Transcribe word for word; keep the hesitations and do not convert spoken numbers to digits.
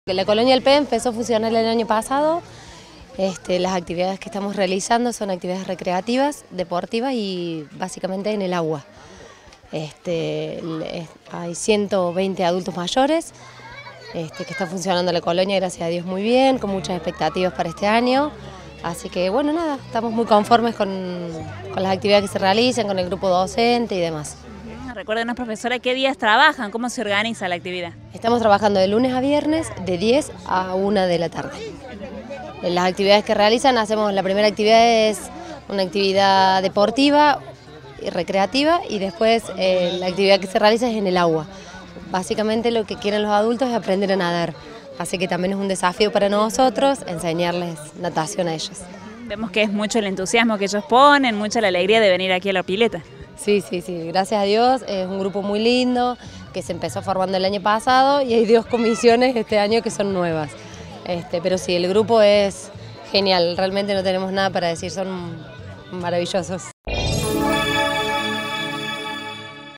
La Colonia El P empezó a funcionar el año pasado. Este, las actividades que estamos realizando son actividades recreativas, deportivas y básicamente en el agua. Este, hay ciento veinte adultos mayores este, que está funcionando la colonia, gracias a Dios, muy bien, con muchas expectativas para este año. Así que bueno, nada, estamos muy conformes con, con las actividades que se realizan, con el grupo docente y demás. Recuérdenos, profesora, ¿qué días trabajan? ¿Cómo se organiza la actividad? Estamos trabajando de lunes a viernes de diez a una de la tarde. En las actividades que realizan, hacemos la primera actividad es una actividad deportiva y recreativa y después eh, la actividad que se realiza es en el agua. Básicamente lo que quieren los adultos es aprender a nadar, así que también es un desafío para nosotros enseñarles natación a ellos. Vemos que es mucho el entusiasmo que ellos ponen, mucha la alegría de venir aquí a la pileta. Sí, sí, sí, gracias a Dios, es un grupo muy lindo que se empezó formando el año pasado y hay dos comisiones este año que son nuevas. Este, pero sí, el grupo es genial, realmente no tenemos nada para decir, son maravillosos.